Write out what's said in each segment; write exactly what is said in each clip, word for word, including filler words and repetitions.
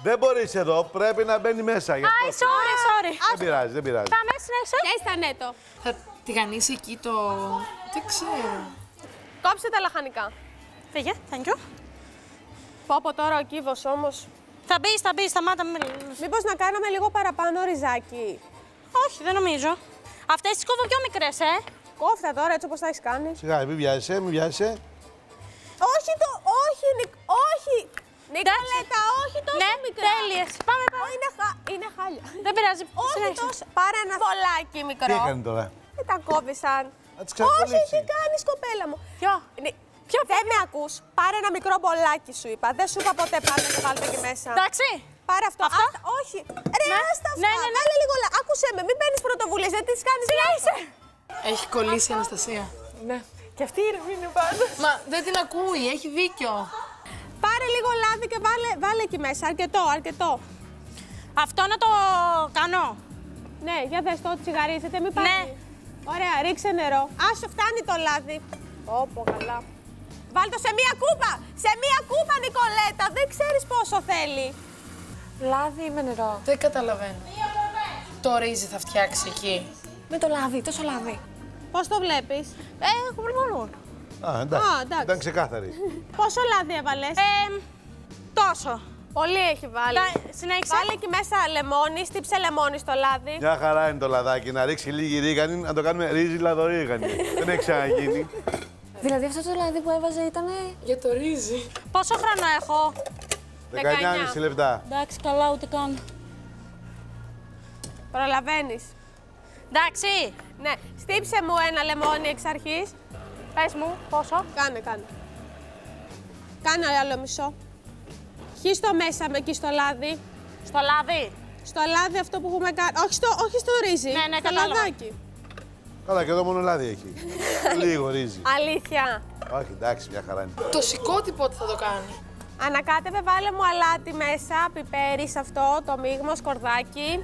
Δεν μπορείς εδώ, πρέπει να μπαίνει μέσα. Γι' αυτό. Άι, sorry, sorry. Δεν πειράζει, δεν πειράζει. Πάμε, συνέχισε. Έστανε το. Θα τηγανίσει εκεί το... Δεν ξέρω. Κόψε τα λαχανικά. Φύγε, thank you. Πω από τώρα ο κύβος όμως. Θα μπει, θα μπει, σταμάτα. Μην... Μήπως να κάναμε λίγο παραπάνω ριζάκι. Όχι, δεν νομίζω. Αυτές τις κόβω πιο μικρές, ε. Κόφτα τώρα έτσι όπως τα έχεις κάνει. Σιγά, μην βιάζεσαι, μην βιάζεσαι. Όχι το, όχι, Νικ, όχι. Νικολέτα, όχι τόσο Ναι, μικρά. τέλειες. Πάμε, Ω, πάμε. είναι, χα... είναι χάλια. Δεν πειράζει. Όχι Συνέχισε. τόσο. Πάρε ένα βολάκι μικρό. Τι έκανε τώρα. Δεν τα κόβησαν. Θα τις Όχι, ξανακολλήσει. τι κάνεις κοπέλα μου. Ποιο? Νι- Ποιο, δεν με ακούς. Πάρε ένα μικρό μπολάκι σου είπα. Δεν σου είπα ποτέ πάρε και βάλτε εκεί μέσα. Εντάξει. Πάρε αυτό. Αυτό? Άστα, όχι. Ρε, Ναι. άστα αυτά. Ναι, ναι, ναι. Βάλε λίγο. λα- Άκουσέ με, μην παίρνεις πρωτοβουλίες. Δεν τις κάνεις. Συνέχισε. Έχει κολλήσει η Αναστασία. Ναι. Και αυτή η είναι πάντα. Μα δεν την ακούει, έχει δίκιο. Πάρε λίγο λάδι και βάλε, βάλε εκεί μέσα. Αρκετό, αρκετό. Αυτό να το κάνω. Ναι, για δες το τσιγαρίζεται, μην πάρει. Ναι. Ωραία, ρίξε νερό. Άσο, φτάνει το λάδι. Όπο, καλά. Βάλ' το σε μία κούπα! Σε μία κούπα, Νικολέτα! Δεν ξέρεις πόσο θέλει. Λάδι με νερό. Δεν καταλαβαίνω. Το ρύζι θα φτιάξει εκεί. Με το λάδι, τόσο λάδι. Πώς το βλέπεις? Ε, έχω μόνο. Α, εντάξει. Α, εντάξει. Ήταν ξεκάθαρη. Πόσο λάδι έβαλες? Ε, τόσο. Πολύ έχει βάλει. Τα- συνέχισε. Βάλε εκεί μέσα λεμόνι, στύψε λεμόνι στο λάδι. Μια χαρά είναι το λαδάκι. Να ρίξει λίγη ρίγανη, να το κάνουμε ρύζι λαδορίγανη. Δεν έχει ξαναγίνει. Δηλαδή αυτό το λάδι που έβαζε ήταν. Για το ρύζι. Πόσο χρόνο έχω? δεκαεννιά και μισή λεπτά. Εντάξει, καλά, ούτε καν. Προλαβαίνεις. Εντάξει. Ναι, στύψε μου ένα λεμόνι εξ αρχής. Πες μου, πόσο. Κάνε, κάνε. Κάνε άλλο μισό. Χύστο μέσα με εκεί στο λάδι. Στο λάδι. Στο λάδι αυτό που έχουμε κάνει. Όχι στο, όχι στο ρύζι. Ναι, ναι, στο κατάλαβα. λαδάκι. Καλά, και εδώ μόνο λάδι έχει. Λίγο ρύζι. Αλήθεια. Όχι, εντάξει, μια χαρά είναι. Το σηκώτη πότε θα το κάνει. Ανακάτευε, βάλε μου αλάτι μέσα, πιπέρι σε αυτό, το μείγμα, σκορδάκι.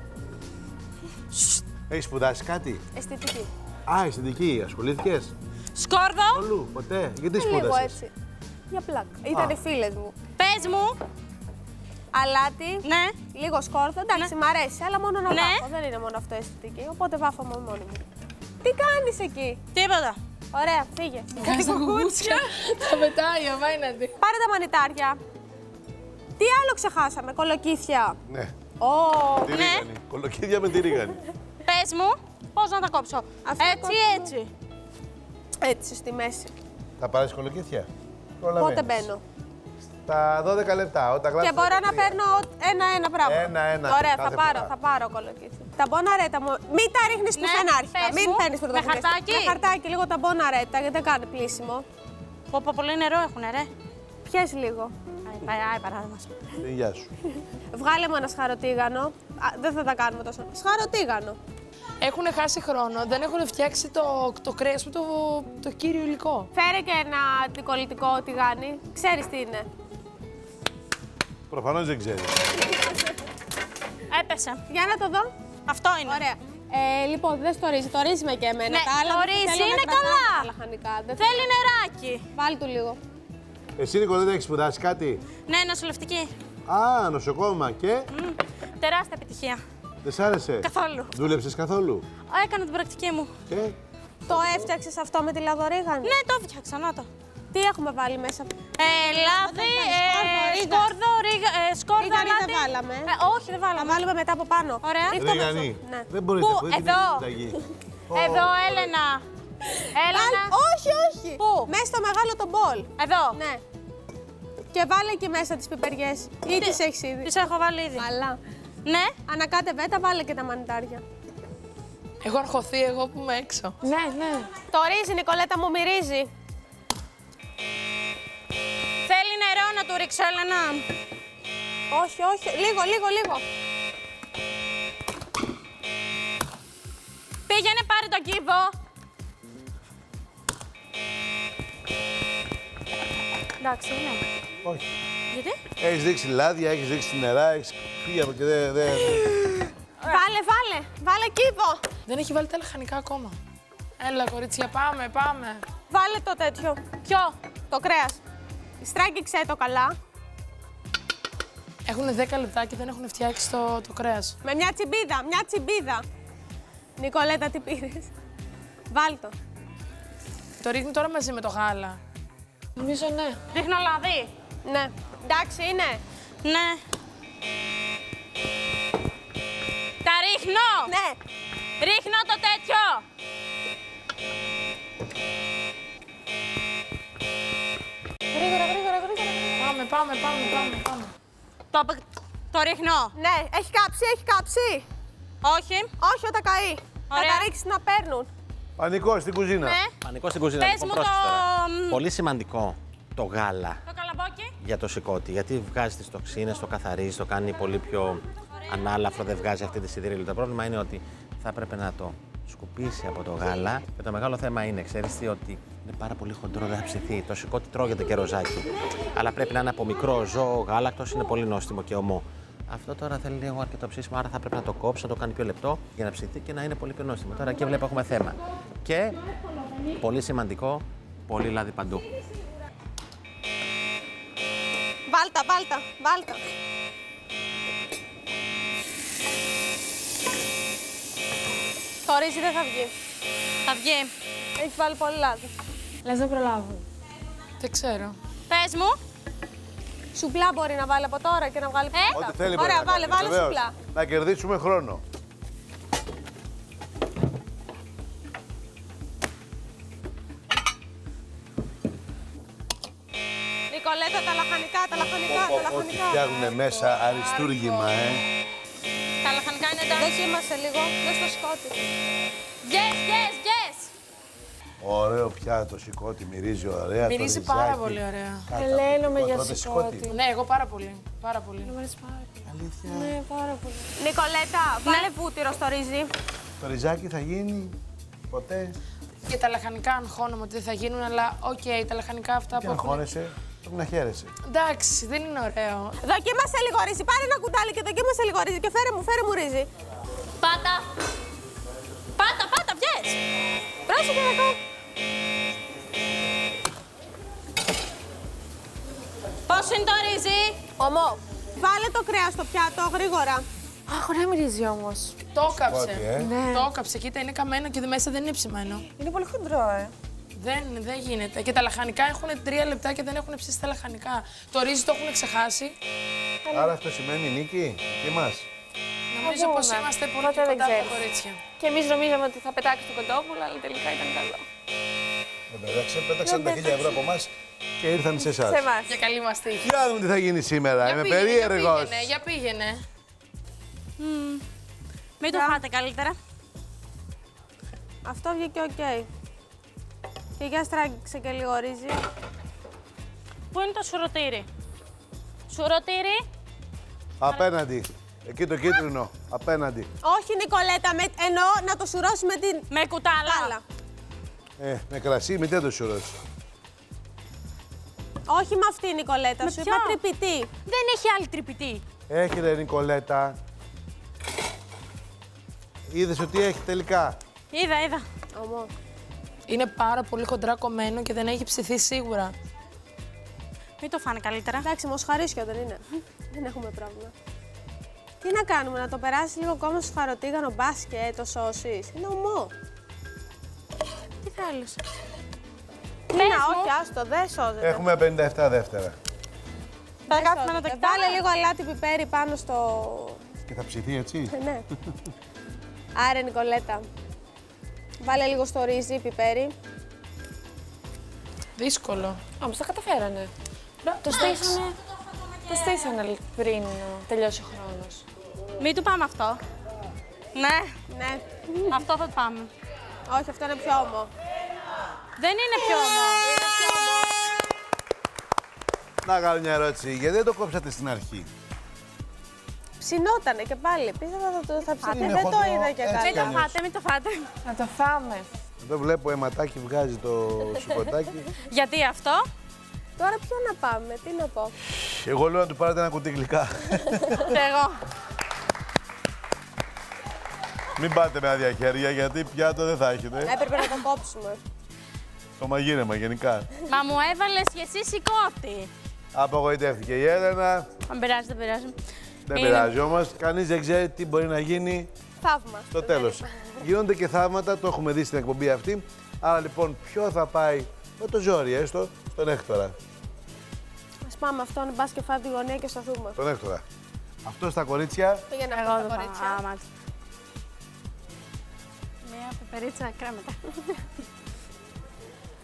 Έχει σπουδάσει κάτι. Αισθητική. Α, αισθητική, ασχολήθηκε. Σκόρδο. Όλου, ποτέ. Γιατί Λίγο σπούδασε. έτσι. Για πλάκα. Ήταν οι φίλες μου. Πες μου. Αλάτι, Ναι. λίγο σκόρδο. Εντάξει, μ' αρέσει, αλλά μόνο να Ναι. βάφω. Δεν είναι μόνο αυτό αισθητική. Οπότε βάφω μόνο μόνη μου. Τι κάνεις εκεί? Τίποτα. Ωραία, φύγε. Κάνει τα κουκούτσια. Τα πετάει, απέναντι. Πάρε τα μανιτάρια. Τι άλλο ξεχάσαμε, κολοκύθια. Ναι. Ω, Τη ναι. ρίγανη. Κολοκύδια με τη ρίγανη. Πες μου, πώς να τα κόψω. Αυτό Έτσι, κόψω. έτσι. έτσι στη μέση. Θα πάρει κολοκύθια. Πότε μπαίνω. Τα δώδεκα λεπτά. Όταν Και γράψεις μπορώ να δεκατρία. παίρνω ένα-ένα πράγμα. Ένα-ένα, Ωραία, θα κάθε πάρω, φορά. θα πάρω κολοκύθια. Τα μποναρέτα μου. Μην τα ρίχνει Ναι, πουθενά αρχικά. πες Μην μου. παίρνει Με πρωτοβουλίες. χαρτάκι? Με χαρτάκι, λίγο τα μποναρέτα, γιατί δεν κάνει πλήσιμο. Πω, πω, πολύ νερό έχουνε, ρε. Πιες λίγο. Άι, πάει, άι, παράδειγμα. Ε, Γεια σου. Βγάλε μου ένα σχαροτίγανο. Α, δεν θα τα κάνουμε τόσο. Σχαροτίγανο. Έχουν χάσει χρόνο, δεν έχουν φτιάξει το, το κρέας με το, το κύριο υλικό. Φέρε και ένα αντικολλητικό τηγάνι. Ξέρεις τι είναι. Προφανώς δεν ξέρει. Έπεσε. Για να το δω. Αυτό είναι. Ωραία. Ε, λοιπόν, δεν στο ρύζι. Το ρύζι με και εμένα. Ναι, τα άλλα το δεν ρύζι θέλω να είναι κρατάω καλά. τα λαχανικά. Δεν Θέλει νεράκι. Βάλει του λίγο. Εσύ, Νικολέτα, έχεις σπουδάσει κάτι. Ναι, νοσηλευτική. Α, νοσοκόμα και. Μμ, τεράστια επιτυχία. Δεν σ' άρεσε. Καθόλου. Δούλεψες καθόλου. Έκανα την πρακτική μου. Και. Το έφτιαξες αυτό με τη λαδορίγανη. Ναι, το έφτιαξα, να το. Τι έχουμε βάλει μέσα. Ε, λάδι, Σκόρδο, ε, ρίγα. σκόρδο, ρίγα, ε, σκόρδο, Ρίγανη δεν αλάτι. βάλαμε. Ε, όχι, δεν Θα βάλαμε. βάλουμε μετά από πάνω. Ωραία. Ρίχτω μέσα. Ρίγανη. Ναι. Δεν μπορείτε. Πού, μπορείτε εδώ. να συνταγή. Εδώ, Έλενα. Έλενα. Βάλ- Όχι, όχι. Πού? Μέσα στο μεγάλο το μπολ. Εδώ. Ναι. Και βάλε εκεί μέσα τις πιπεριές. Ή τις έχεις ήδη. Τις έχω βάλει ήδη. Αλλά. Ναι. Ανακάτευε τα, βάλε και τα μανιτάρια. Έχω αγχωθεί εγώ που είμαι έξω. Ναι, ναι. Το ρύζι, Νικολέτα, μου μυρίζει. Θέλει νερό να του ρίξω, Έλενα. Όχι, όχι. Λίγο, λίγο, λίγο. Πήγαινε, πάρε το κύβο. Εντάξει, ναι. Όχι. Γιατί? Έχεις δείξει λάδια, έχεις δείξει νερά, έχεις φύγει από και δεν. δεν... Βάλε, βάλε. Βάλε κύβο. Δεν έχει βάλει τα λαχανικά ακόμα. Έλα, κορίτσια, πάμε, πάμε. Βάλε το τέτοιο. Ποιο? Το κρέας. Στράγγιξε το καλά. Έχουν δέκα λεπτά και δεν έχουν φτιάξει το, το κρέας. Με μια τσιμπίδα, μια τσιμπίδα. Νικολέτα, τι πήρες? Βάλ' το. Το ρίχνει τώρα μαζί με το γάλα. Νομίζω ναι. Ρίχνω λαδί. Ναι. Εντάξει είναι. Ναι. Τα ρίχνω. Ναι. Ρίχνω το τέτοιο. Γρήγορα, γρήγορα, γρήγορα. Πάμε, πάμε, πάμε, πάμε, πάμε. Το, το ρίχνω. Ναι. Έχει κάψει, έχει κάψει. Όχι. Όχι όταν καεί. Θα Ωραία. τα ρίξεις να παίρνουν. Πανικό στην κουζίνα. Ναι. Πανικό στην κουζίνα. Πες Λοιπόν, μου πρόσεξε το- τώρα. Πολύ σημαντικό το γάλα Το καλαμπόκι. για το σηκώτη. Γιατί βγάζει τις τοξίνες, το καθαρίζει, το κάνει πολύ πιο ανάλαφρο, δεν βγάζει αυτή τη σιδηρήλη. Το πρόβλημα είναι ότι θα έπρεπε να το σκουπίσει από το γάλα. Και το μεγάλο θέμα είναι, ξέρεις τι, ότι είναι πάρα πολύ χοντρό, δεν θα ψηθεί. Το σηκώτη τρώγεται και ροζάκι. Αλλά πρέπει να είναι από μικρό ζώο, γάλακτος, είναι πολύ νόστιμο και ομό. Αυτό τώρα θέλει λίγο αρκετό ψήσιμο, άρα θα πρέπει να το κόψει, να το κάνει πιο λεπτό για να ψηθεί και να είναι πολύ πιο νόστιμο. Τώρα εκεί βλέπω έχουμε θέμα. Και πολύ σημαντικό, πολύ λάδι παντού. Βάλτα, βάλτα, βάλτα. Το ρύζι δεν θα βγει. Θα βγει. Έχει βάλει πολύ λάδι. Λες δεν προλάβουν. Δεν ξέρω. Πες μου. Σουπλά μπορεί να βάλει από τώρα και να βγάλει Ε, πρώτα. Ό,τι θέλει μπορεί Ωραία, να βάλε, κάνει, βάλε βεβαίως. σουπλά. Να κερδίσουμε χρόνο. Νικολέτα, τα λαχανικά, τα λαχανικά, τα Ό,τι λαχανικά. φτιάχνουν μέσα αριστούργημα, ε. Τα λαχανικά είναι εντάξει. Δοκίμασε λίγο, δες το σκότι. Yes, yes, yes. Ωραίο πιάτο, σηκώτη, μυρίζει ωραία. το Μυρίζει ριζάκι. πάρα πολύ ωραία. Ελένομαι για Τρώτε σηκώτη. Ναι, εγώ πάρα πολύ. Πάρα πολύ. Μου αρέσει πάρα πολύ. Αλήθεια. Ναι, πάρα πολύ. Νικολέτα, βάλε βούτυρο στο ρύζι. Το ριζάκι θα γίνει ποτέ. Και τα λαχανικά αγχώνομαι ότι δεν θα γίνουν, αλλά οκ, τα λαχανικά αυτά Και που να έχουν. χώνεσαι, πρέπει να χαίρεσαι. Εντάξει, δεν είναι ωραίο. Δοκίμασε λίγο ρύζι. Πάρε ένα κουτάλι και δοκίμασε λίγο ρύζι και φέρε μου, φέρε μου ρύζι. Πάτα. Πάτα, πάτα, βγες. Πρόσεχε να το. Πώς είναι το ρύζι? Ομό. Βάλε το κρέας στο πιάτο, γρήγορα. Αχ, ωραία μυρίζει όμως. Το έκαψε. Σηκώτη, ε. Ναι. Το έκαψε, κοίτα, είναι καμένο και μέσα δεν είναι ψημένο. Είναι πολύ χοντρό, ε. Δεν, δεν γίνεται. Και τα λαχανικά έχουν τρία λεπτά και δεν έχουν ψήσει τα λαχανικά. Το ρύζι το έχουν ξεχάσει. Άρα αυτό σημαίνει νίκη, εκεί μας. Νομίζω δούμε. πως είμαστε πολύ Ποτέ πιο δεν κοντά από τα ξέρεις. κορίτσια. Και εμείς νομίζαμε ότι θα πετάξει το κοντόπουλο, αλλά τελικά ήταν καλό. Δεν πέταξε, πέταξαν τα χίλια ευρώ από εμάς και ήρθαν σε εσάς. Σε εμάς. Για καλή μας τύχη. Για να δούμε τι θα γίνει σήμερα, Για είμαι πήγαινε, περίεργος. Για πήγαινε, για πήγαινε. Μην το φάτε καλύτερα. Αυτό βγήκε οκ. Και για στράγγιξε και λίγο ρύζι. Πού είναι το σουρωτήρι? Σουρωτήρι. Απέναντι, εκεί το κίτρινο, απέναντι. Όχι, Νικολέτα, με... εννοώ να το σουρώσει με την Με κουτάλα. κάλα. Ε, με κρασί, μην δεν το σουρώσει. Όχι με αυτή, Νικολέτα, Με σου ποιο? είπα τρυπητή. Δεν έχει άλλη τρυπητή. Έχει ρε Νικολέτα. Είδες ότι έχει τελικά. Είδα, είδα. Ομό. Είναι πάρα πολύ χοντρά κομμένο και δεν έχει ψηθεί σίγουρα. Μην το φάνε καλύτερα. Εντάξει, μοσχαρίσιο δεν είναι. Δεν έχουμε πρόβλημα. Τι να κάνουμε, να το περάσει λίγο ακόμα στο φαροτίγανο μπάσκετ, το σώσεις. Είναι ομό. Τι θέλεις? Τι να, όχι, άστο, δεν σώζεται. Έχουμε πενήντα επτά δεύτερα. Θα κάτσουμε να το κοιτάμε. Βάλε λίγο αλάτι πιπέρι πάνω στο... Και θα ψηθεί έτσι. Ε, ναι. Άρε, Νικολέτα. Βάλε λίγο στο ρύζι πιπέρι. Δύσκολο. Όμως τα καταφέρανε. Το στήσανε, το στήσανε πριν ε, τελειώσει ο χρόνος. Μην του πάμε αυτό. Ναι, Ναι. αυτό θα το πάμε. Όχι, αυτό είναι πιο ομό. Δεν είναι πιο όμορφο. Είναι πιο ομό. Να κάνω μια ερώτηση, γιατί δεν το κόψατε στην αρχή. Ψινότανε και πάλι. Πίστευα θα το θα ψηθεί. Είναι Δεν το χοντρό, είδα και έτσι Μην καλά. το κι φάτε, μην το φάτε. Να το φάμε. Εδώ βλέπω αιματάκι βγάζει το σηκωτάκι. Γιατί αυτό? Τώρα ποιο να πάμε, τι να πω. Εγώ λέω να του πάρετε ένα κουτί γλυκά. Και εγώ. Μην πάτε με άδεια χέρια, γιατί πιάτο δεν θα έχετε. Έπρεπε να το κόψουμε. Το μαγείρεμα γενικά. Μα μου έβαλες και εσύ σηκώτη. Απογοητεύτηκε η Έλενα. Αν πειράζει, δεν πειράζει. Δεν Είναι- πειράζει όμως. Κανείς δεν ξέρει τι μπορεί να γίνει Θαύμα. στο τέλος. Γίνονται και θαύματα, το έχουμε δει στην εκπομπή αυτή. Άρα λοιπόν, ποιο θα πάει με το ζόρι, έστω, στον Έκτορα. Ας πάμε αυτόν, μπας και φάει τη γωνία και σταθούμε. Τον Έκτορα. Αυτό στα κορίτσια. Πήγαινε Εγώ αυτό δεν τα θα. κορίτσια. Α, μάλιστα. Μία πεπερίτσα κρέμετα.